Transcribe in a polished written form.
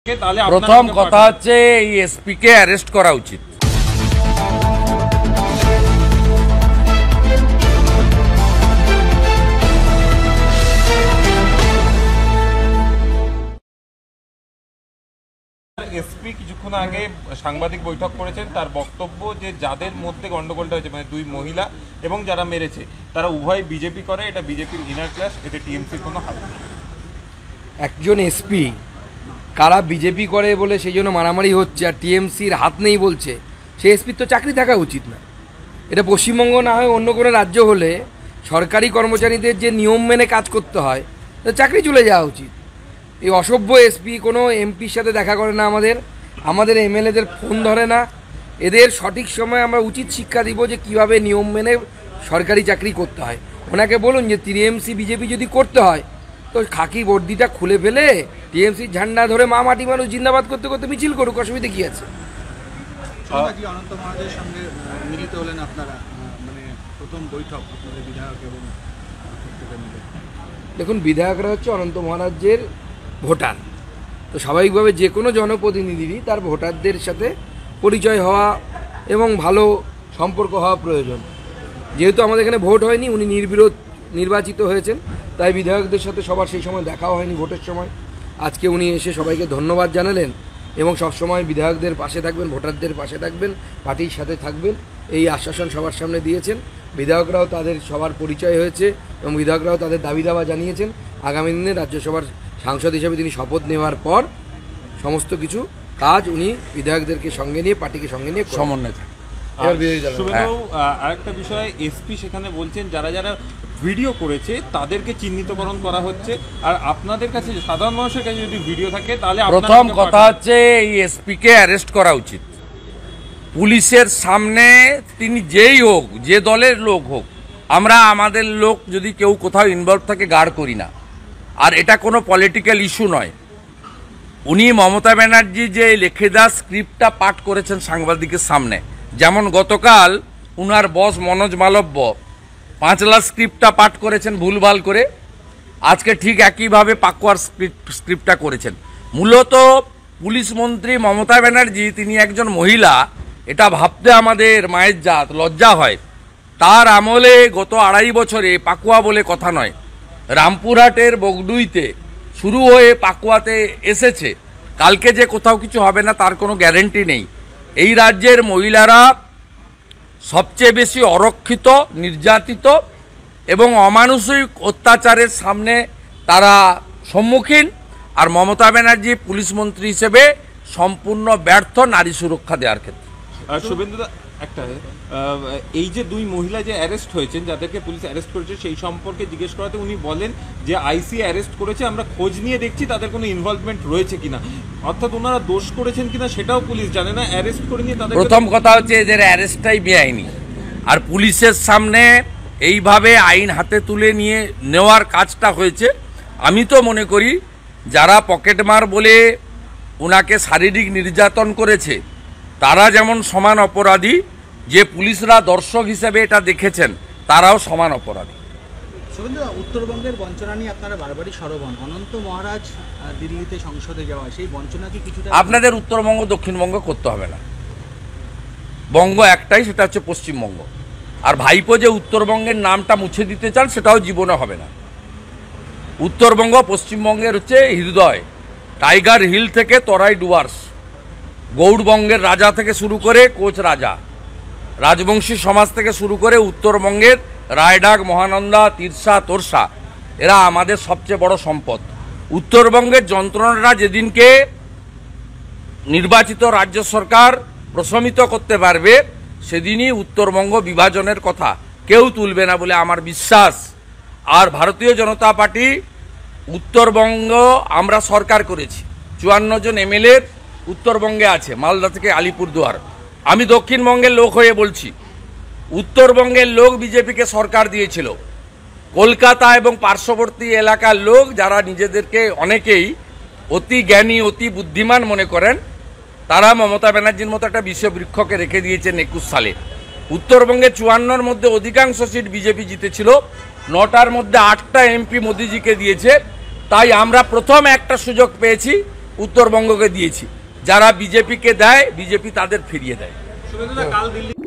প্রথম কথা হচ্ছে এই এসপি কে অ্যারেস্ট করা উচিত। এসপি কিছুক্ষণ আগে সাংবাদিক বৈঠক করেছেন, তার বক্তব্য যে যাদের মধ্যে গন্ডগোলটা হয়েছে মানে দুই মহিলা এবং যারা মেরেছে তারা উভয় বিজেপি করে, এটা বিজেপির ইনার ক্লাস, এতে টিএমসির কোনো হাত নেই। একজন এসপি কারা বিজেপি করে বলে সেই জন্য মারামারি হচ্ছে আর টিএমসির হাত নেই বলছে, সেই এসপির তো চাকরি থাকা উচিত না। এটা পশ্চিমবঙ্গ না হয় অন্য কোনো রাজ্য হলে সরকারি কর্মচারীদের যে নিয়ম মেনে কাজ করতে হয় চাকরি চলে যাওয়া উচিত। এই অসভ্য এসপি কোনো এমপির সাথে দেখা করে না, আমাদের এমএলএদের ফোন ধরে না। এদের সঠিক সময় আমরা উচিত শিক্ষা দিব যে কিভাবে নিয়ম মেনে সরকারি চাকরি করতে হয়। ওনাকে বলুন যে টিএমসি বিজেপি যদি করতে হয় তো খাকি বর্দিটা খুলে ফেলে টিএমসির ঝান্ডা ধরে মা মাটি মানুষ জিন্দাবাদ করতে করতে মিছিল করুক, অসুবিধা কি আছে? অনন্ত মহারাজের সঙ্গে মিলিত হলেন আপনারা, মানে প্রথম বৈঠক আপনাদের বিধায়ক এবং দেখুন, বিধায়করা হচ্ছে অনন্ত মহারাজের ভোটার, তো স্বাভাবিকভাবে যে কোনো জনপ্রতিনিধিরই তার ভোটারদের সাথে পরিচয় হওয়া এবং ভালো সম্পর্ক হওয়া প্রয়োজন। যেহেতু আমাদের এখানে ভোট হয়নি, উনি নির্বিরোধ নির্বাচিত হয়েছেন, তাই বিধায়কদের সাথে সবার সেই সময় দেখাও হয়নি ভোটের সময়। আজকে উনি এসে সবাইকে ধন্যবাদ জানালেন এবং সবসময় বিধায়কদের পাশে থাকবেন, ভোটারদের পাশে থাকবেন, পার্টির সাথে থাকবেন, এই আশ্বাসন সবার সামনে দিয়েছেন। বিধায়করাও তাদের সবার পরিচয় হয়েছে এবং বিধায়করাও তাদের দাবি দাওয়া জানিয়েছেন। আগামী দিনে রাজ্যসভার সাংসদ হিসেবে তিনি শপথ নেওয়ার পর সমস্ত কিছু কাজ উনি বিধায়কদেরকে সঙ্গে নিয়ে, পার্টিকে সঙ্গে নিয়ে সমন্বয় থাকেন। আরেকটা বিষয়, এসপি সেখানে বলছেন যারা যারা ভিডিও করেছে তাদেরকে চিহ্নিতকরণ করা হচ্ছে, আর আপনাদের কাছে সাধারণ মানুষের কাছে যদি ভিডিও থাকে তাহলে প্রথম কথা হচ্ছে এই এসপি কে অ্যারেস্ট করা উচিত। পুলিশের সামনে তিনি যেই হোক, যে দলের লোক হোক, আমরা আমাদের লোক যদি কেউ কোথাও ইনভলভ থাকে গার্ড করি না, আর এটা কোনো পলিটিক্যাল ইস্যু নয়। উনি মমতা ব্যানার্জি যে লেখে দেওয়া স্ক্রিপ্টটা পাঠ করেছেন সাংবাদিকের সামনে, যেমন গতকাল উনার বস মনোজ মালব্য 5 লাখ স্ক্রিপ্টটা পাঠ করেছেন ভুলভাল করে, আজকে ঠিক একইভাবে পাকুয়ার স্ক্রিপ্টটা করেছেন। মূলত পুলিশ মন্ত্রী মমতা ব্যানার্জি তিনি একজন মহিলা, এটা ভাবতে আমাদের মায়ের জাত লজ্জা হয়। তার আমলে গত 2.5 বছরে পাকুয়া বলে কথা নয়, রামপুরহাটের বগডুইতে শুরু হয়ে পাকুয়াতে এসেছে। কালকে যে কোথাও কিছু হবে না তার কোনো গ্যারেন্টি নেই। এই রাজ্যের মহিলারা সবচেয়ে বেশি অরক্ষিত, নির্যাতিত এবং অমানসিক অত্যাচারের সামনে তারা সম্মুখীন, আর মমতা ব্যানার্জি পুলিশ মন্ত্রী হিসেবে সম্পূর্ণ ব্যর্থ নারী সুরক্ষা দেওয়ার ক্ষেত্রে। শুভেন্দুদা, একটা এই যে দুই মহিলা যে অ্যারেস্ট হয়েছেন, যাদেরকে পুলিশ অ্যারেস্ট করেছে, সেই সম্পর্কে জিজ্ঞেস করাতে উনি বলেন যে আইসি অ্যারেস্ট করেছে, আমরা খোঁজ নিয়ে দেখছি তাদের কোনো ইনভলভমেন্ট রয়েছে কিনা, অর্থাৎ ওনারা দোষ করেছেন কিনা সেটাও পুলিশ জানে না, অ্যারেস্ট করে নিয়ে তাদের। প্রথম কথা হচ্ছে এদের অ্যারেস্টটাই বেআইনি, আর পুলিশের সামনে এইভাবে আইন হাতে তুলে নিয়ে নেওয়ার কাজটা হয়েছে। আমি তো মনে করি যারা পকেটমার বলে ওনাকে শারীরিক নির্যাতন করেছে তারা যেমন সমান অপরাধী, যে পুলিশরা দর্শক হিসেবে এটা দেখেছেন তারাও সমান অপরাধী। উত্তরবঙ্গের বঞ্চনা নিয়ে আপনারা বারবারই সরব হন। অনন্ত মহারাজ দিল্লিতে সংসদে যাওয়া, সেই বঞ্চনা কি কিছুটা আপনাদের উত্তরবঙ্গ দক্ষিণবঙ্গ করতে হবে না, বঙ্গ একটাই, সেটা হচ্ছে পশ্চিমবঙ্গ। আর ভাইপো যে উত্তরবঙ্গের নামটা মুছে দিতে চান সেটাও জীবনে হবে না। উত্তরবঙ্গ পশ্চিমবঙ্গের হচ্ছে হৃদয়, টাইগার হিল থেকে তরাই ডুয়ার্স, গৌড়বঙ্গের রাজা থেকে শুরু করে কোচ রাজা, রাজবংশী সমাজ থেকে শুরু করে উত্তরবঙ্গের রায়ডাক, মহানন্দা, তিরসা, তোরসা, এরা আমাদের সবচেয়ে বড় সম্পদ। উত্তরবঙ্গের যন্ত্রণাটা যেদিনকে নির্বাচিত রাজ্য সরকার প্রশমিত করতে পারবে সেদিনই উত্তরবঙ্গ বিভাজনের কথা কেউ তুলবে না বলে আমার বিশ্বাস। আর ভারতীয় জনতা পার্টি উত্তরবঙ্গ আমরা সরকার করেছি, 54 জন এমএলএ উত্তরবঙ্গে আছে, মালদা থেকে আলিপুরদুয়ার। আমি দক্ষিণবঙ্গের লোক হয়ে বলছি, উত্তরবঙ্গের লোক বিজেপিকে সরকার দিয়েছিল। কলকাতা এবং পার্শ্ববর্তী এলাকার লোক যারা নিজেদেরকে অনেকেই অতি জ্ঞানী, অতি বুদ্ধিমান মনে করেন, তারা মমতা ব্যানার্জির মতো একটা বিষবৃক্ষকে রেখে দিয়েছেন 21 সালে। উত্তরবঙ্গে 54-র মধ্যে অধিকাংশ সিট বিজেপি জিতেছিল, 9টার মধ্যে 8টা এমপি মোদিজিকে দিয়েছে। তাই আমরা প্রথম একটা সুযোগ পেয়েছি উত্তরবঙ্গকে দিয়েছি। যারা বিজেপিকে দেয়, বিজেপি তাদের ফিরিয়ে দেয়। শুভেন্দুদা, কাল দিল্লি